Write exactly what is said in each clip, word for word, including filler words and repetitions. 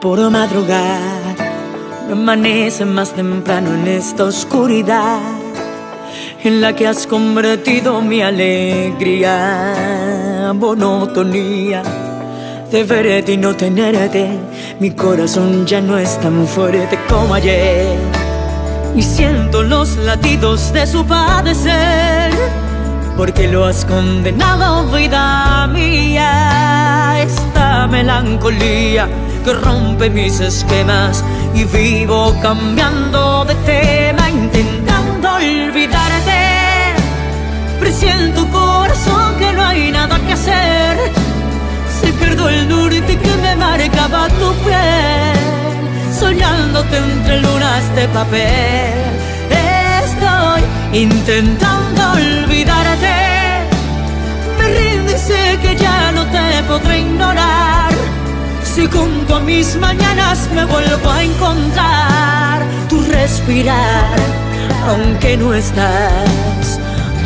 por madrugar, no amanece más temprano en esta oscuridad en la que has convertido mi alegría. Monotonía de verte y no tenerte, mi corazón ya no es tan fuerte como ayer, y siento los latidos de su padecer, porque lo has condenado, vida mía. Esta melancolía que rompe mis esquemas, y vivo cambiando de tema, intentando olvidarte. Presiento, corazón, que no hay nada que hacer. Si pierdo el norte que me marcaba tu piel, soñándote entre lunas de papel. Estoy intentando olvidarte, me rindo y sé que ya no te podré ignorar. Si junto a mis mañanas me vuelvo a encontrar, tu respirar, aunque no estás,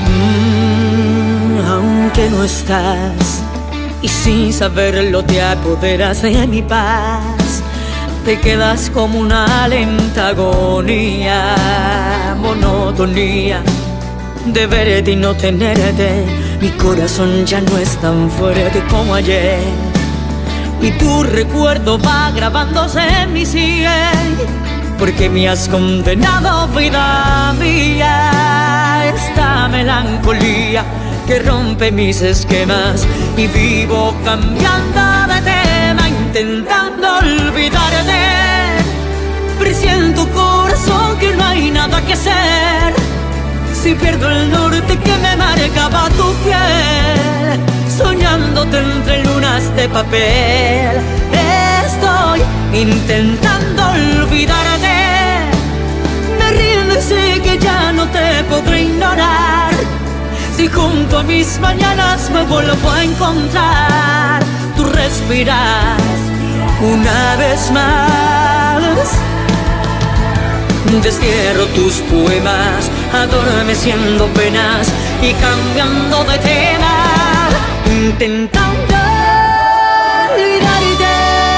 mm, aunque no estás, y sin saberlo te apoderas de mi paz. Te quedas como una lenta agonía, monotonía de verte y no tenerte. Mi corazón ya no es tan fuerte como ayer, y tu recuerdo va grabándose en mi sien, porque me has condenado, vida mía. Esta melancolía que rompe mis esquemas, y vivo cambiando de tema, intentando olvidarte. Presiento, corazón, que no hay nada que hacer. Si pierdo el norte que me marcaba tu piel, soñándote entre lunas de papel. Estoy intentando olvidarte, me rindo y sé que ya no te podré ignorar. Si junto a mis mañanas me vuelvo a encontrar, tu respirar una vez más. Destierro tus poemas, adormeciendo penas y cambiando de tema, intentando olvidarte.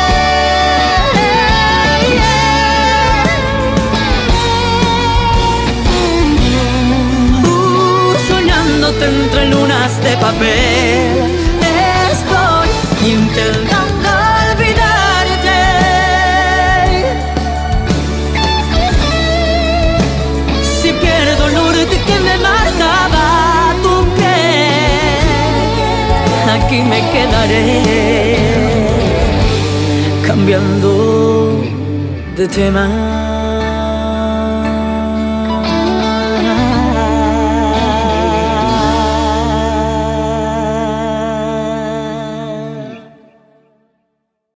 Uh, soñándote entre lunas de papel, estoy intentando olvidarte. Si pierdo el norte que me marcaba tu piel, aquí me quedaré, cambiando de tema.